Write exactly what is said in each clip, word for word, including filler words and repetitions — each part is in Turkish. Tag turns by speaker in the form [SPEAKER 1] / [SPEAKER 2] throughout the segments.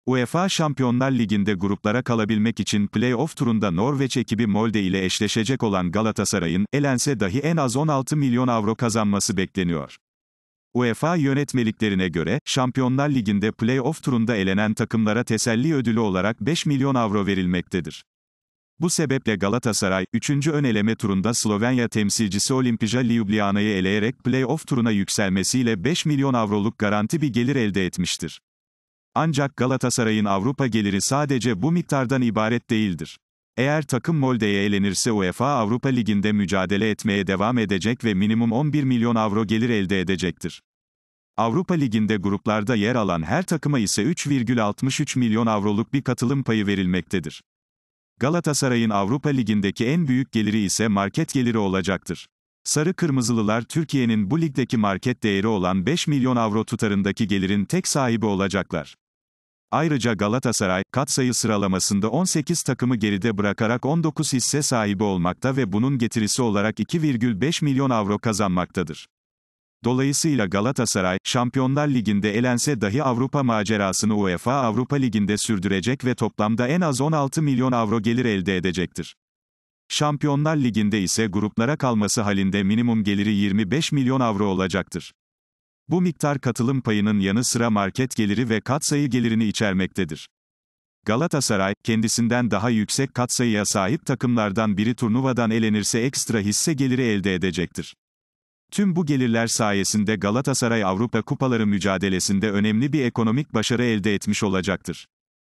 [SPEAKER 1] UEFA Şampiyonlar Ligi'nde gruplara kalabilmek için play-off turunda Norveç ekibi Molde ile eşleşecek olan Galatasaray'ın, elense dahi en az on altı milyon avro kazanması bekleniyor. UEFA yönetmeliklerine göre, Şampiyonlar Ligi'nde play-off turunda elenen takımlara teselli ödülü olarak beş milyon avro verilmektedir. Bu sebeple Galatasaray, üçüncü ön eleme turunda Slovenya temsilcisi Olimpija Ljubljana'yı eleyerek play-off turuna yükselmesiyle beş milyon avroluk garanti bir gelir elde etmiştir. Ancak Galatasaray'ın Avrupa geliri sadece bu miktardan ibaret değildir. Eğer takım Molde'ye elenirse UEFA Avrupa Ligi'nde mücadele etmeye devam edecek ve minimum on bir milyon avro gelir elde edecektir. Avrupa Ligi'nde gruplarda yer alan her takıma ise üç virgül altmış üç milyon avroluk bir katılım payı verilmektedir. Galatasaray'ın Avrupa Ligi'ndeki en büyük geliri ise market geliri olacaktır. Sarı Kırmızılılar Türkiye'nin bu ligdeki market değeri olan beş milyon avro tutarındaki gelirin tek sahibi olacaklar. Ayrıca Galatasaray, katsayı sıralamasında on sekiz takımı geride bırakarak on dokuz hisse sahibi olmakta ve bunun getirisi olarak iki virgül beş milyon avro kazanmaktadır. Dolayısıyla Galatasaray, Şampiyonlar Ligi'nde elense dahi Avrupa macerasını UEFA Avrupa Ligi'nde sürdürecek ve toplamda en az on altı milyon avro gelir elde edecektir. Şampiyonlar Ligi'nde ise gruplara kalması halinde minimum geliri yirmi beş milyon avro olacaktır. Bu miktar katılım payının yanı sıra market geliri ve katsayı gelirini içermektedir. Galatasaray, kendisinden daha yüksek katsayıya sahip takımlardan biri turnuvadan elenirse ekstra hisse geliri elde edecektir. Tüm bu gelirler sayesinde Galatasaray Avrupa Kupaları mücadelesinde önemli bir ekonomik başarı elde etmiş olacaktır.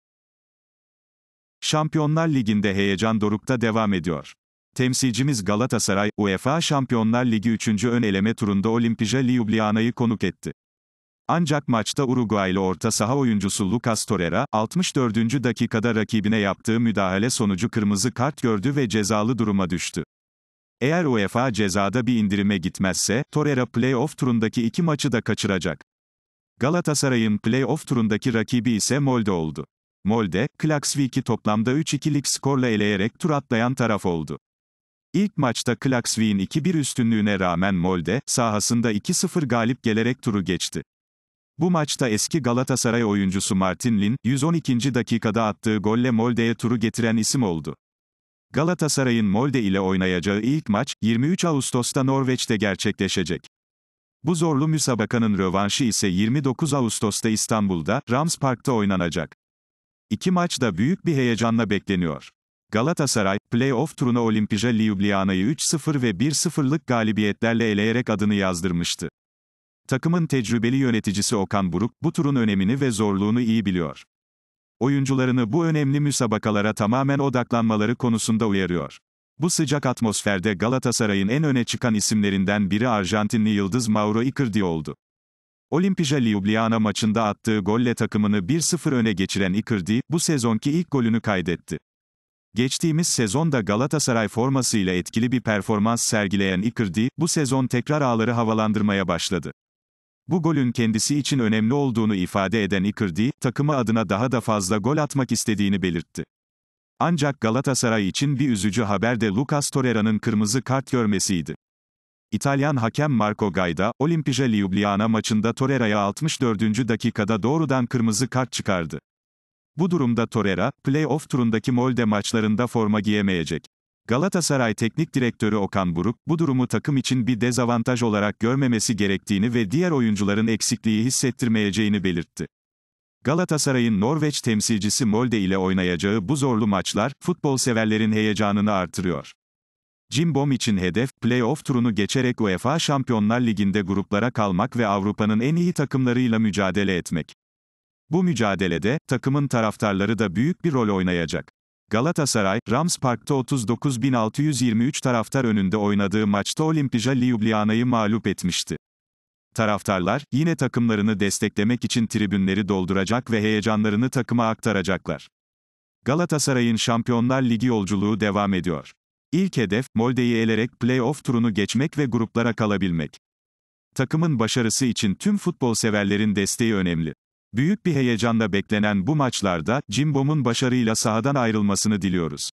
[SPEAKER 1] Şampiyonlar Ligi'nde heyecan dorukta devam ediyor. Temsilcimiz Galatasaray, UEFA Şampiyonlar Ligi üçüncü ön eleme turunda Olimpija Ljubljana'yı konuk etti. Ancak maçta Uruguaylı orta saha oyuncusu Lucas Torreira, altmış dördüncü dakikada rakibine yaptığı müdahale sonucu kırmızı kart gördü ve cezalı duruma düştü. Eğer UEFA cezada bir indirime gitmezse, Torreira play-off turundaki iki maçı da kaçıracak. Galatasaray'ın play-off turundaki rakibi ise Molde oldu. Molde, Klaksvik'i toplamda üç ikilik skorla eleyerek tur atlayan taraf oldu. İlk maçta Klaksvik'in iki bir üstünlüğüne rağmen Molde, sahasında iki sıfır galip gelerek turu geçti. Bu maçta eski Galatasaray oyuncusu Martin Lin, yüz on ikinci dakikada attığı golle Molde'ye turu getiren isim oldu. Galatasaray'ın Molde ile oynayacağı ilk maç, yirmi üç Ağustos'ta Norveç'te gerçekleşecek. Bu zorlu müsabakanın rövanşı ise yirmi dokuz Ağustos'ta İstanbul'da, Rams Park'ta oynanacak. İki maç da büyük bir heyecanla bekleniyor. Galatasaray, play-off turuna Olimpija Ljubljana'yı üç sıfır ve bir sıfırlık galibiyetlerle eleyerek adını yazdırmıştı. Takımın tecrübeli yöneticisi Okan Buruk, bu turun önemini ve zorluğunu iyi biliyor. Oyuncularını bu önemli müsabakalara tamamen odaklanmaları konusunda uyarıyor. Bu sıcak atmosferde Galatasaray'ın en öne çıkan isimlerinden biri Arjantinli yıldız Mauro Icardi oldu. Olimpija Ljubljana maçında attığı golle takımını bir sıfır öne geçiren Icardi, bu sezonki ilk golünü kaydetti. Geçtiğimiz sezonda Galatasaray formasıyla etkili bir performans sergileyen Icardi, bu sezon tekrar ağları havalandırmaya başladı. Bu golün kendisi için önemli olduğunu ifade eden Icardi, takımı adına daha da fazla gol atmak istediğini belirtti. Ancak Galatasaray için bir üzücü haber de Lucas Torreira'nın kırmızı kart görmesiydi. İtalyan hakem Marco Gaida, Olimpija Ljubljana maçında Torreira'ya altmış dördüncü dakikada doğrudan kırmızı kart çıkardı. Bu durumda Torreira, play-off turundaki Molde maçlarında forma giyemeyecek. Galatasaray Teknik Direktörü Okan Buruk, bu durumu takım için bir dezavantaj olarak görmemesi gerektiğini ve diğer oyuncuların eksikliği hissettirmeyeceğini belirtti. Galatasaray'ın Norveç temsilcisi Molde ile oynayacağı bu zorlu maçlar, futbol severlerin heyecanını artırıyor. Cimbom için hedef, play-off turunu geçerek UEFA Şampiyonlar Ligi'nde gruplara kalmak ve Avrupa'nın en iyi takımlarıyla mücadele etmek. Bu mücadelede, takımın taraftarları da büyük bir rol oynayacak. Galatasaray, Rams Park'ta otuz dokuz bin altı yüz yirmi üç taraftar önünde oynadığı maçta Olimpija Ljubljana'yı mağlup etmişti. Taraftarlar, yine takımlarını desteklemek için tribünleri dolduracak ve heyecanlarını takıma aktaracaklar. Galatasaray'ın Şampiyonlar Ligi yolculuğu devam ediyor. İlk hedef, Molde'yi elerek play-off turunu geçmek ve gruplara kalabilmek. Takımın başarısı için tüm futbol severlerin desteği önemli. Büyük bir heyecanla beklenen bu maçlarda, Cimbom'un başarıyla sahadan ayrılmasını diliyoruz.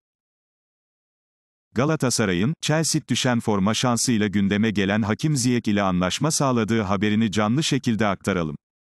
[SPEAKER 1] Galatasaray'ın, Chelsea düşen forma şansıyla gündeme gelen Hakim Ziyech ile anlaşma sağladığı haberini canlı şekilde aktaralım.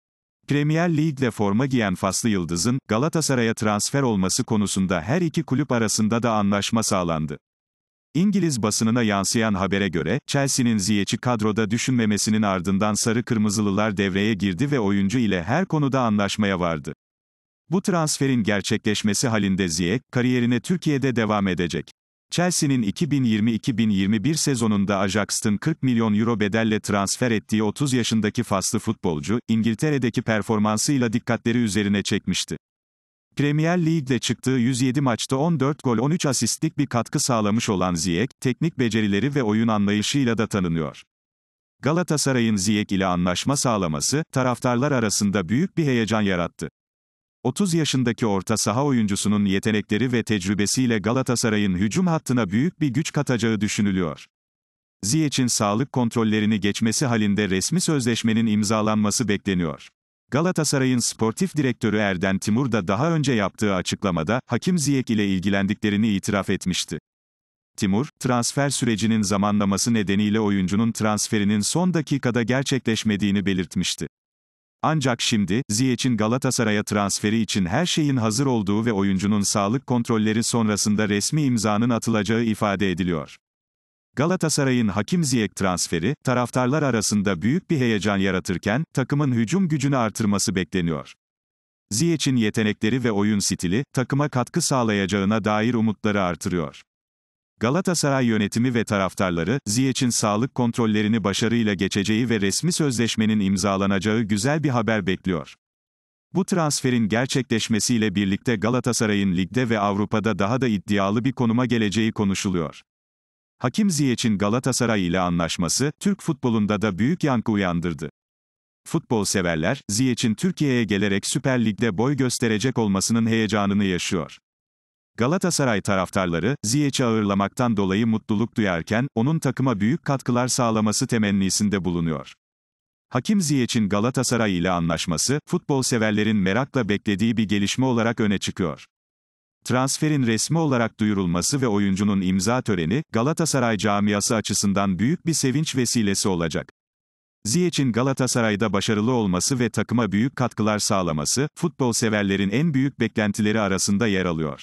[SPEAKER 1] Premier Lig'de forma giyen Faslı Yıldız'ın, Galatasaray'a transfer olması konusunda her iki kulüp arasında da anlaşma sağlandı. İngiliz basınına yansıyan habere göre, Chelsea'nin Ziyech'i kadroda düşünmemesinin ardından Sarı Kırmızılılar devreye girdi ve oyuncu ile her konuda anlaşmaya vardı. Bu transferin gerçekleşmesi halinde Ziyech, kariyerine Türkiye'de devam edecek. Chelsea'nin iki bin yirmi iki bin yirmi bir sezonunda Ajax'ın kırk milyon euro bedelle transfer ettiği otuz yaşındaki Faslı futbolcu, İngiltere'deki performansıyla dikkatleri üzerine çekmişti. Premier Lig'de çıktığı yüz yedi maçta on dört gol on üç asistlik bir katkı sağlamış olan Ziyech, teknik becerileri ve oyun anlayışıyla da tanınıyor. Galatasaray'ın Ziyech ile anlaşma sağlaması, taraftarlar arasında büyük bir heyecan yarattı. otuz yaşındaki orta saha oyuncusunun yetenekleri ve tecrübesiyle Galatasaray'ın hücum hattına büyük bir güç katacağı düşünülüyor. Ziyech'in sağlık kontrollerini geçmesi halinde resmi sözleşmenin imzalanması bekleniyor. Galatasaray'ın sportif direktörü Erden Timur da daha önce yaptığı açıklamada, Hakim Ziyech ile ilgilendiklerini itiraf etmişti. Timur, transfer sürecinin zamanlaması nedeniyle oyuncunun transferinin son dakikada gerçekleşmediğini belirtmişti. Ancak şimdi, Ziyech'in Galatasaray'a transferi için her şeyin hazır olduğu ve oyuncunun sağlık kontrolleri sonrasında resmi imzanın atılacağı ifade ediliyor. Galatasaray'ın Hakim Ziyech transferi, taraftarlar arasında büyük bir heyecan yaratırken, takımın hücum gücünü artırması bekleniyor. Ziyech'in yetenekleri ve oyun stili, takıma katkı sağlayacağına dair umutları artırıyor. Galatasaray yönetimi ve taraftarları, Ziyech'in sağlık kontrollerini başarıyla geçeceği ve resmi sözleşmenin imzalanacağı güzel bir haber bekliyor. Bu transferin gerçekleşmesiyle birlikte Galatasaray'ın ligde ve Avrupa'da daha da iddialı bir konuma geleceği konuşuluyor. Hakim Ziyech'in Galatasaray ile anlaşması, Türk futbolunda da büyük yankı uyandırdı. Futbol severler, Ziyech'in Türkiye'ye gelerek Süper Lig'de boy gösterecek olmasının heyecanını yaşıyor. Galatasaray taraftarları, Ziyech'i ağırlamaktan dolayı mutluluk duyarken, onun takıma büyük katkılar sağlaması temennisinde bulunuyor. Hakim Ziyech'in Galatasaray ile anlaşması, futbol severlerin merakla beklediği bir gelişme olarak öne çıkıyor. Transferin resmi olarak duyurulması ve oyuncunun imza töreni, Galatasaray camiası açısından büyük bir sevinç vesilesi olacak. Ziyech'in Galatasaray'da başarılı olması ve takıma büyük katkılar sağlaması, futbol severlerin en büyük beklentileri arasında yer alıyor.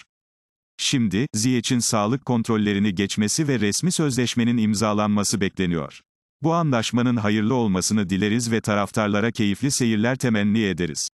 [SPEAKER 1] Şimdi, Ziyech'in sağlık kontrollerini geçmesi ve resmi sözleşmenin imzalanması bekleniyor. Bu anlaşmanın hayırlı olmasını dileriz ve taraftarlara keyifli seyirler temenni ederiz.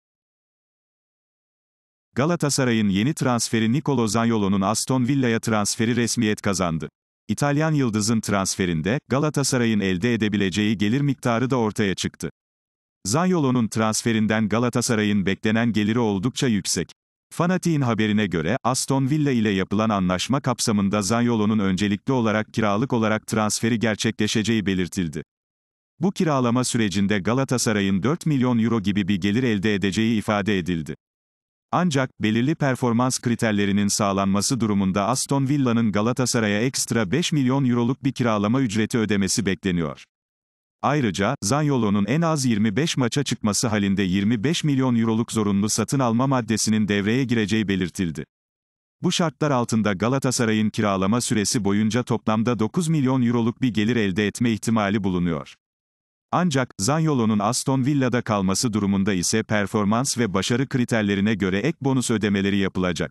[SPEAKER 1] Galatasaray'ın yeni transferi Nicolo Zaniolo'nun Aston Villa'ya transferi resmiyet kazandı. İtalyan yıldızın transferinde, Galatasaray'ın elde edebileceği gelir miktarı da ortaya çıktı. Zaniolo'nun transferinden Galatasaray'ın beklenen geliri oldukça yüksek. Fanatik'in haberine göre, Aston Villa ile yapılan anlaşma kapsamında Zaniolo'nun öncelikli olarak kiralık olarak transferi gerçekleşeceği belirtildi. Bu kiralama sürecinde Galatasaray'ın dört milyon euro gibi bir gelir elde edeceği ifade edildi. Ancak, belirli performans kriterlerinin sağlanması durumunda Aston Villa'nın Galatasaray'a ekstra beş milyon euroluk bir kiralama ücreti ödemesi bekleniyor. Ayrıca, Zaniolo'nun en az yirmi beş maça çıkması halinde yirmi beş milyon euroluk zorunlu satın alma maddesinin devreye gireceği belirtildi. Bu şartlar altında Galatasaray'ın kiralama süresi boyunca toplamda dokuz milyon euroluk bir gelir elde etme ihtimali bulunuyor. Ancak, Zaniolo'nun Aston Villa'da kalması durumunda ise performans ve başarı kriterlerine göre ek bonus ödemeleri yapılacak.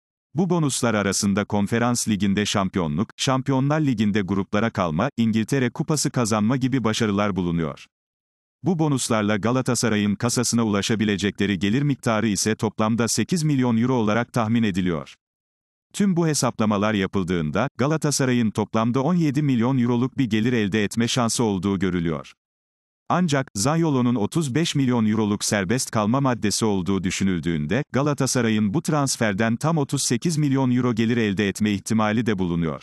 [SPEAKER 1] Bu bonuslar arasında Konferans Ligi'nde şampiyonluk, Şampiyonlar Ligi'nde gruplara kalma, İngiltere Kupası kazanma gibi başarılar bulunuyor. Bu bonuslarla Galatasaray'ın kasasına ulaşabilecekleri gelir miktarı ise toplamda sekiz milyon euro olarak tahmin ediliyor. Tüm bu hesaplamalar yapıldığında, Galatasaray'ın toplamda on yedi milyon euroluk bir gelir elde etme şansı olduğu görülüyor. Ancak, Zaniolo'nun otuz beş milyon euroluk serbest kalma maddesi olduğu düşünüldüğünde, Galatasaray'ın bu transferden tam otuz sekiz milyon euro gelir elde etme ihtimali de bulunuyor.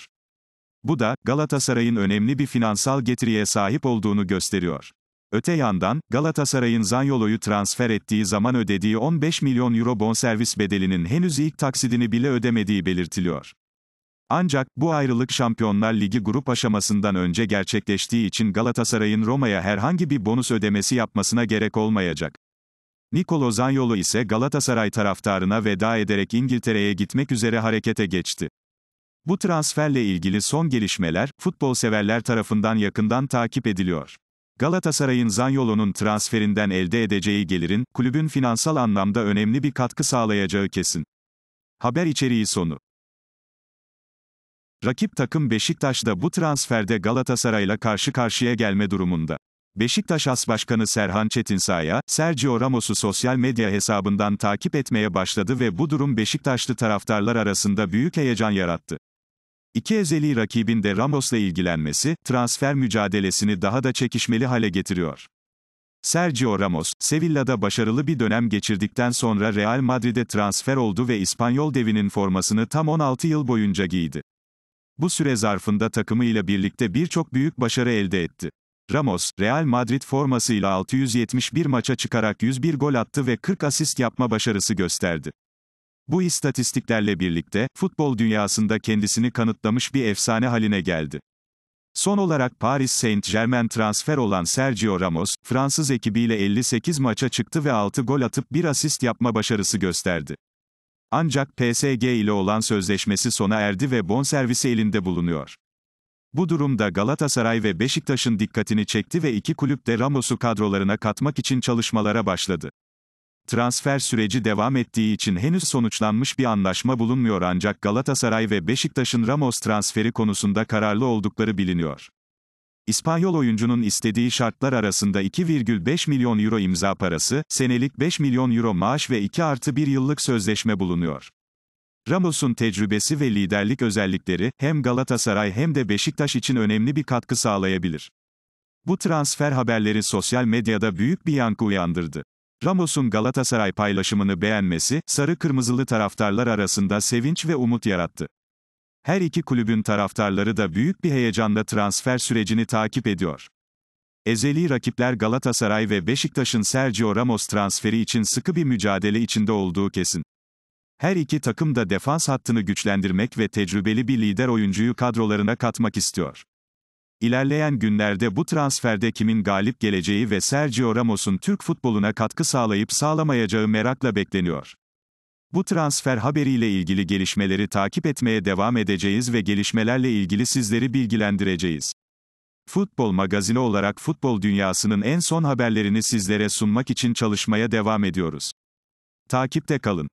[SPEAKER 1] Bu da, Galatasaray'ın önemli bir finansal getiriye sahip olduğunu gösteriyor. Öte yandan, Galatasaray'ın Zaniolo'yu transfer ettiği zaman ödediği on beş milyon euro bonservis bedelinin henüz ilk taksidini bile ödemediği belirtiliyor. Ancak, bu ayrılık Şampiyonlar Ligi grup aşamasından önce gerçekleştiği için Galatasaray'ın Roma'ya herhangi bir bonus ödemesi yapmasına gerek olmayacak. Nicolo Zaniolo ise Galatasaray taraftarına veda ederek İngiltere'ye gitmek üzere harekete geçti. Bu transferle ilgili son gelişmeler, futbol severler tarafından yakından takip ediliyor. Galatasaray'ın Zaniolo'nun transferinden elde edeceği gelirin, kulübün finansal anlamda önemli bir katkı sağlayacağı kesin. Haber içeriği sonu. Rakip takım Beşiktaş da bu transferde Galatasaray'la karşı karşıya gelme durumunda. Beşiktaş As Başkanı Serhan Çetinsaya, Sergio Ramos'u sosyal medya hesabından takip etmeye başladı ve bu durum Beşiktaşlı taraftarlar arasında büyük heyecan yarattı. İki ezeli rakibin de Ramos'la ilgilenmesi, transfer mücadelesini daha da çekişmeli hale getiriyor. Sergio Ramos, Sevilla'da başarılı bir dönem geçirdikten sonra Real Madrid'e transfer oldu ve İspanyol devinin formasını tam on altı yıl boyunca giydi. Bu süre zarfında takımıyla birlikte birçok büyük başarı elde etti. Ramos, Real Madrid formasıyla altı yüz yetmiş bir maça çıkarak yüz bir gol attı ve kırk asist yapma başarısı gösterdi. Bu istatistiklerle birlikte, futbol dünyasında kendisini kanıtlamış bir efsane haline geldi. Son olarak Paris Saint-Germain transfer olan Sergio Ramos, Fransız ekibiyle elli sekiz maça çıktı ve altı gol atıp bir asist yapma başarısı gösterdi. Ancak P S G ile olan sözleşmesi sona erdi ve bonservisi elinde bulunuyor. Bu durumda Galatasaray ve Beşiktaş'ın dikkatini çekti ve iki kulüp de Ramos'u kadrolarına katmak için çalışmalara başladı. Transfer süreci devam ettiği için henüz sonuçlanmış bir anlaşma bulunmuyor ancak Galatasaray ve Beşiktaş'ın Ramos transferi konusunda kararlı oldukları biliniyor. İspanyol oyuncunun istediği şartlar arasında iki virgül beş milyon euro imza parası, senelik beş milyon euro maaş ve iki artı bir yıllık sözleşme bulunuyor. Ramos'un tecrübesi ve liderlik özellikleri, hem Galatasaray hem de Beşiktaş için önemli bir katkı sağlayabilir. Bu transfer haberleri sosyal medyada büyük bir yankı uyandırdı. Ramos'un Galatasaray paylaşımını beğenmesi, sarı-kırmızılı taraftarlar arasında sevinç ve umut yarattı. Her iki kulübün taraftarları da büyük bir heyecanla transfer sürecini takip ediyor. Ezeli rakipler Galatasaray ve Beşiktaş'ın Sergio Ramos transferi için sıkı bir mücadele içinde olduğu kesin. Her iki takım da defans hattını güçlendirmek ve tecrübeli bir lider oyuncuyu kadrolarına katmak istiyor. İlerleyen günlerde bu transferde kimin galip geleceği ve Sergio Ramos'un Türk futboluna katkı sağlayıp sağlamayacağı merakla bekleniyor. Bu transfer haberiyle ilgili gelişmeleri takip etmeye devam edeceğiz ve gelişmelerle ilgili sizleri bilgilendireceğiz. Futbol Magazini olarak futbol dünyasının en son haberlerini sizlere sunmak için çalışmaya devam ediyoruz. Takipte kalın.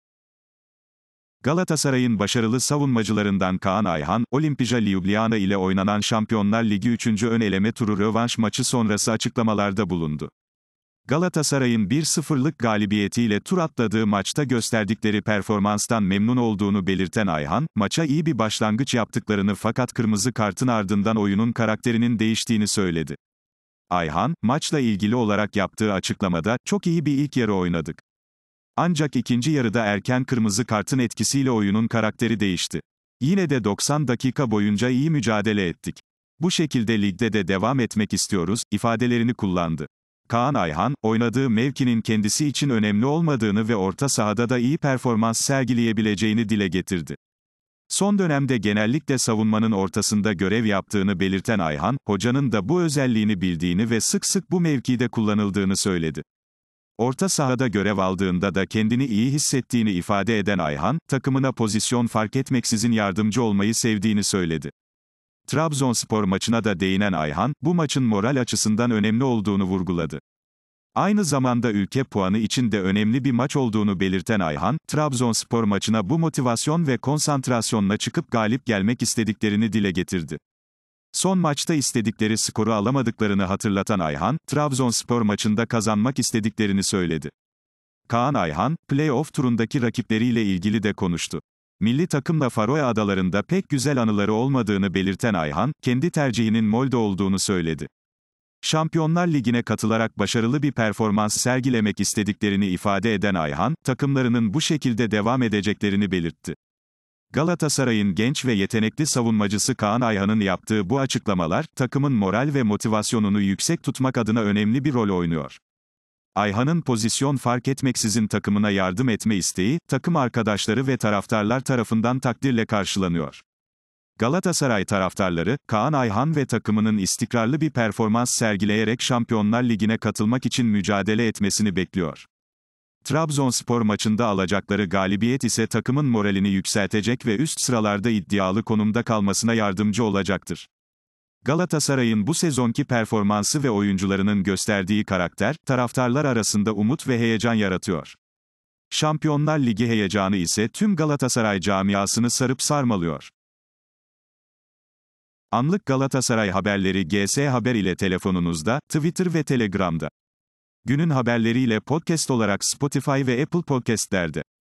[SPEAKER 1] Galatasaray'ın başarılı savunmacılarından Kaan Ayhan, Olimpija Ljubljana ile oynanan Şampiyonlar Ligi üçüncü ön eleme turu rövanş maçı sonrası açıklamalarda bulundu. Galatasaray'ın bir sıfırlık galibiyetiyle tur atladığı maçta gösterdikleri performanstan memnun olduğunu belirten Ayhan, maça iyi bir başlangıç yaptıklarını fakat kırmızı kartın ardından oyunun karakterinin değiştiğini söyledi. Ayhan, maçla ilgili olarak yaptığı açıklamada, "Çok iyi bir ilk yarı oynadık. Ancak ikinci yarıda erken kırmızı kartın etkisiyle oyunun karakteri değişti. Yine de doksan dakika boyunca iyi mücadele ettik. Bu şekilde ligde de devam etmek istiyoruz," ifadelerini kullandı. Kaan Ayhan, oynadığı mevkinin kendisi için önemli olmadığını ve orta sahada da iyi performans sergileyebileceğini dile getirdi. Son dönemde genellikle savunmanın ortasında görev yaptığını belirten Ayhan, hocanın da bu özelliğini bildiğini ve sık sık bu mevkide kullanıldığını söyledi. Orta sahada görev aldığında da kendini iyi hissettiğini ifade eden Ayhan, takımına pozisyon fark etmeksizin yardımcı olmayı sevdiğini söyledi. Trabzonspor maçına da değinen Ayhan, bu maçın moral açısından önemli olduğunu vurguladı. Aynı zamanda ülke puanı için de önemli bir maç olduğunu belirten Ayhan, Trabzonspor maçına bu motivasyon ve konsantrasyonla çıkıp galip gelmek istediklerini dile getirdi. Son maçta istedikleri skoru alamadıklarını hatırlatan Ayhan, Trabzonspor maçında kazanmak istediklerini söyledi. Kaan Ayhan, play-off turundaki rakipleriyle ilgili de konuştu. Milli takımla Faroe Adaları'nda pek güzel anıları olmadığını belirten Ayhan, kendi tercihinin Molde olduğunu söyledi. Şampiyonlar Ligi'ne katılarak başarılı bir performans sergilemek istediklerini ifade eden Ayhan, takımlarının bu şekilde devam edeceklerini belirtti. Galatasaray'ın genç ve yetenekli savunmacısı Kaan Ayhan'ın yaptığı bu açıklamalar, takımın moral ve motivasyonunu yüksek tutmak adına önemli bir rol oynuyor. Ayhan'ın pozisyon fark etmeksizin takımına yardım etme isteği, takım arkadaşları ve taraftarlar tarafından takdirle karşılanıyor. Galatasaray taraftarları, Kaan Ayhan ve takımının istikrarlı bir performans sergileyerek Şampiyonlar Ligi'ne katılmak için mücadele etmesini bekliyor. Trabzonspor maçında alacakları galibiyet ise takımın moralini yükseltecek ve üst sıralarda iddialı konumda kalmasına yardımcı olacaktır. Galatasaray'ın bu sezonki performansı ve oyuncularının gösterdiği karakter, taraftarlar arasında umut ve heyecan yaratıyor. Şampiyonlar Ligi heyecanı ise tüm Galatasaray camiasını sarıp sarmalıyor. Anlık Galatasaray haberleri G S Haber ile telefonunuzda, Twitter ve Telegram'da. Günün haberleriyle podcast olarak Spotify ve Apple Podcast'lerde.